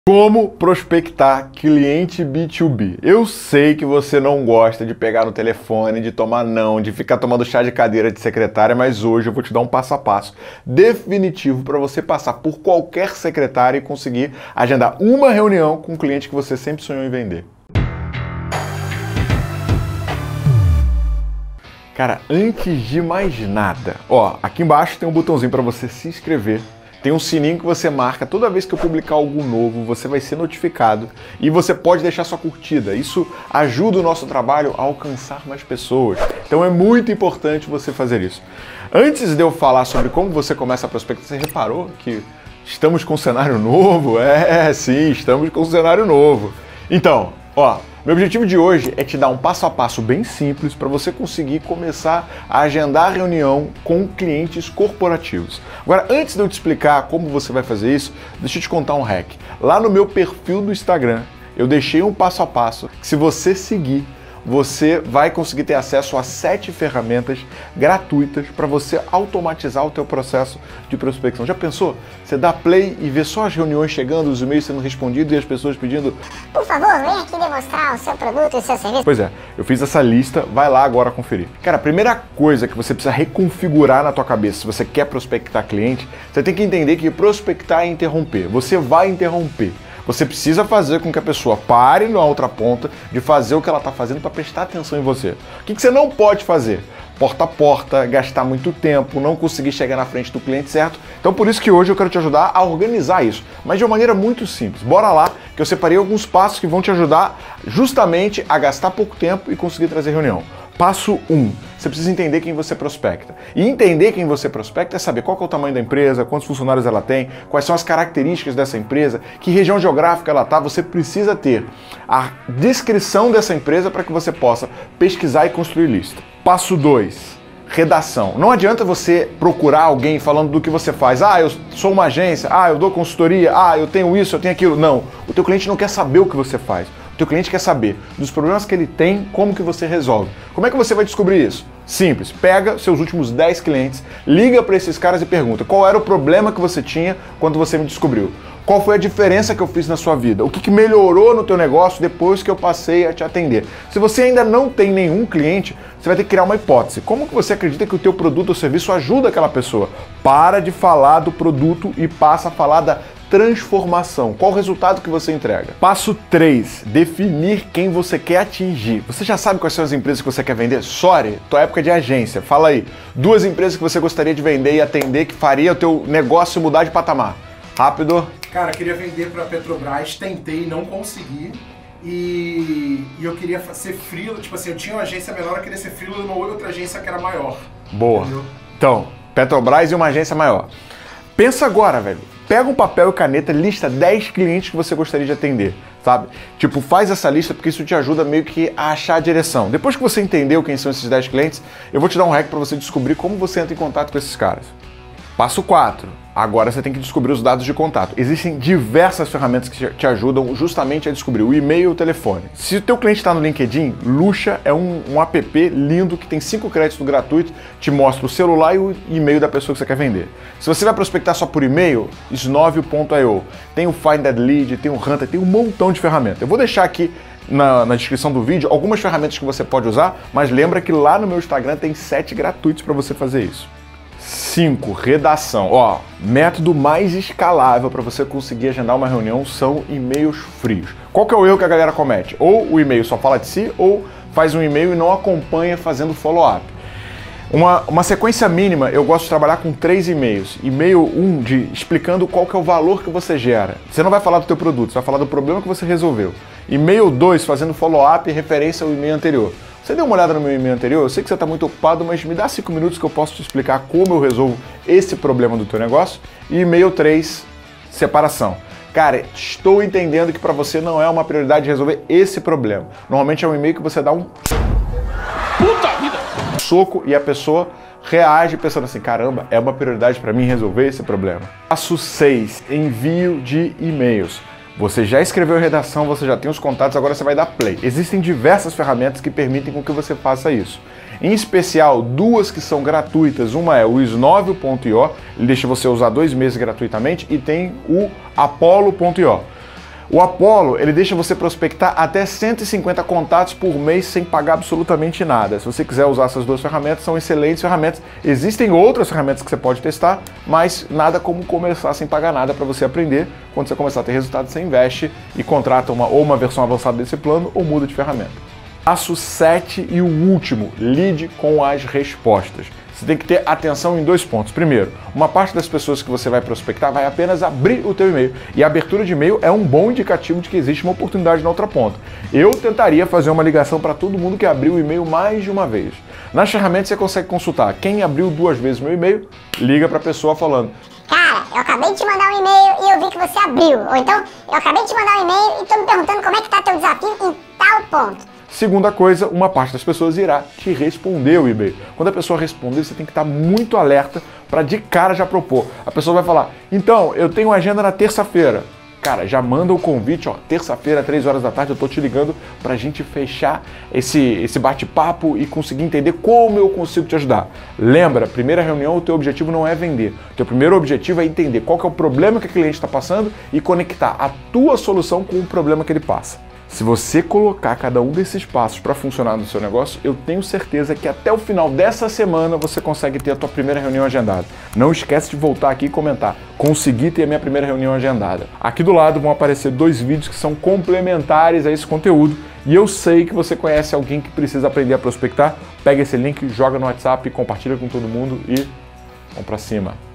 Como prospectar cliente B2B? Eu sei que você não gosta de pegar no telefone, de tomar não, de ficar tomando chá de cadeira de secretária, mas hoje eu vou te dar um passo a passo definitivo para você passar por qualquer secretária e conseguir agendar uma reunião com um cliente que você sempre sonhou em vender. Cara, antes de mais nada, aqui embaixo tem um botãozinho para você se inscrever. Tem um sininho que você marca, toda vez que eu publicar algo novo, você vai ser notificado e você pode deixar sua curtida. Isso ajuda o nosso trabalho a alcançar mais pessoas. Então é muito importante você fazer isso. Antes de eu falar sobre como você começa a prospectar, você reparou que estamos com um cenário novo? Sim, estamos com um cenário novo. Então, meu objetivo de hoje é te dar um passo a passo bem simples para você conseguir começar a agendar reunião com clientes corporativos. Agora, antes de eu te explicar como você vai fazer isso, deixa eu te contar um hack. Lá no meu perfil do Instagram, eu deixei um passo a passo que, se você seguir, você vai conseguir ter acesso a 7 ferramentas gratuitas para você automatizar o teu processo de prospecção. Já pensou? Você dá play e vê só as reuniões chegando, os e-mails sendo respondidos e as pessoas pedindo: por favor, vem aqui demonstrar o seu produto e o seu serviço. Pois é, eu fiz essa lista, vai lá agora conferir. Cara, a primeira coisa que você precisa reconfigurar na tua cabeça, se você quer prospectar cliente, você tem que entender que prospectar é interromper. Você vai interromper. Você precisa fazer com que a pessoa pare na outra ponta de fazer o que ela está fazendo para prestar atenção em você. O que você não pode fazer? Porta a porta, gastar muito tempo, não conseguir chegar na frente do cliente certo. Então por isso que hoje eu quero te ajudar a organizar isso, mas de uma maneira muito simples. Bora lá, que eu separei alguns passos que vão te ajudar justamente a gastar pouco tempo e conseguir trazer reunião. Passo 1. Você precisa entender quem você prospecta. E entender quem você prospecta é saber qual que é o tamanho da empresa, quantos funcionários ela tem, quais são as características dessa empresa, que região geográfica ela está. Você precisa ter a descrição dessa empresa para que você possa pesquisar e construir lista. Passo 2. Redação. Não adianta você procurar alguém falando do que você faz. Eu sou uma agência, eu dou consultoria, eu tenho isso, eu tenho aquilo. Não. O teu cliente não quer saber o que você faz. O teu cliente quer saber dos problemas que ele tem, como que você resolve. Como é que você vai descobrir isso? Simples. Pega seus últimos 10 clientes, liga para esses caras e pergunta: qual era o problema que você tinha quando você me descobriu? Qual foi a diferença que eu fiz na sua vida? O que melhorou no teu negócio depois que eu passei a te atender? Se você ainda não tem nenhum cliente, você vai ter que criar uma hipótese. Como que você acredita que o teu produto ou serviço ajuda aquela pessoa? Para de falar do produto e passa a falar da transformação. Qual o resultado que você entrega? Passo 3. Definir quem você quer atingir. Você já sabe quais são as empresas que você quer vender? Sorry, tua época de agência. Fala aí. 2 empresas que você gostaria de vender e atender que faria o teu negócio mudar de patamar. Rápido. Cara, eu queria vender para a Petrobras, tentei, não consegui. E eu queria ser freela, tipo assim, eu tinha uma agência menor, eu queria ser freela numa outra agência que era maior. Boa. Entendeu? Então, Petrobras e uma agência maior. Pensa agora, velho. Pega um papel e caneta, lista 10 clientes que você gostaria de atender, sabe? Tipo, faz essa lista porque isso te ajuda meio que a achar a direção. Depois que você entendeu quem são esses 10 clientes, eu vou te dar um hack para você descobrir como você entra em contato com esses caras. Passo 4. Agora você tem que descobrir os dados de contato. Existem diversas ferramentas que te ajudam justamente a descobrir o e-mail e o telefone. Se o teu cliente está no LinkedIn, Lucha é um app lindo que tem 5 créditos gratuitos, te mostra o celular e o e-mail da pessoa que você quer vender. Se você vai prospectar só por e-mail, Snove.io. Tem o Find That Lead, tem o Hunter, tem um montão de ferramentas. Eu vou deixar aqui na descrição do vídeo algumas ferramentas que você pode usar, mas lembra que lá no meu Instagram tem 7 gratuitos para você fazer isso. 5. Redação. Método mais escalável para você conseguir agendar uma reunião são e-mails frios. Qual que é o erro que a galera comete? Ou o e-mail só fala de si, ou faz um e-mail e não acompanha fazendo follow-up. Uma sequência mínima, eu gosto de trabalhar com 3 e-mails. E-mail 1 explicando qual que é o valor que você gera. Você não vai falar do teu produto, você vai falar do problema que você resolveu. E-mail 2 fazendo follow-up e referência ao e-mail anterior. Você deu uma olhada no meu e-mail anterior? Eu sei que você está muito ocupado, mas me dá 5 minutos que eu posso te explicar como eu resolvo esse problema do teu negócio. E e-mail 3, separação. Cara, estou entendendo que para você não é uma prioridade resolver esse problema. Normalmente é um e-mail que você dá um soco e a pessoa reage pensando assim: caramba, é uma prioridade para mim resolver esse problema. Passo 6, envio de e-mails. Você já escreveu a redação, você já tem os contatos, agora você vai dar play. Existem diversas ferramentas que permitem com que você faça isso. Em especial, 2 que são gratuitas. Uma é o Snove.io, ele deixa você usar 2 meses gratuitamente, e tem o Apollo.io. O Apollo, ele deixa você prospectar até 150 contatos por mês sem pagar absolutamente nada. Se você quiser usar essas duas ferramentas, são excelentes ferramentas. Existem outras ferramentas que você pode testar, mas nada como começar sem pagar nada para você aprender. Quando você começar a ter resultado, você investe e contrata uma versão avançada desse plano ou muda de ferramenta. Passo 7 e o último, lide com as respostas. Você tem que ter atenção em 2 pontos. Primeiro, uma parte das pessoas que você vai prospectar vai apenas abrir o teu e-mail. E a abertura de e-mail é um bom indicativo de que existe uma oportunidade na outra ponta. Eu tentaria fazer uma ligação para todo mundo que abriu o e-mail mais de uma vez. Nas ferramentas você consegue consultar quem abriu 2 vezes meu e-mail, liga para a pessoa falando: cara, eu acabei de te mandar um e-mail e eu vi que você abriu. Ou então, eu acabei de te mandar um e-mail e estou me perguntando como é que está teu desafio em tal ponto. Segunda coisa, uma parte das pessoas irá te responder o e-mail. Quando a pessoa responder, você tem que estar muito alerta para de cara já propor. A pessoa vai falar: então, eu tenho agenda na terça-feira. Cara, já manda o convite, ó, terça-feira, 3 horas da tarde, eu tô te ligando pra gente fechar esse bate-papo e conseguir entender como eu consigo te ajudar. Lembra, primeira reunião, o teu objetivo não é vender. O teu primeiro objetivo é entender qual que é o problema que o cliente está passando e conectar a tua solução com o problema que ele passa. Se você colocar cada um desses passos para funcionar no seu negócio, eu tenho certeza que até o final dessa semana você consegue ter a tua primeira reunião agendada. Não esquece de voltar aqui e comentar: consegui ter a minha primeira reunião agendada. Aqui do lado vão aparecer 2 vídeos que são complementares a esse conteúdo e eu sei que você conhece alguém que precisa aprender a prospectar. Pega esse link, joga no WhatsApp, compartilha com todo mundo e vamos para cima.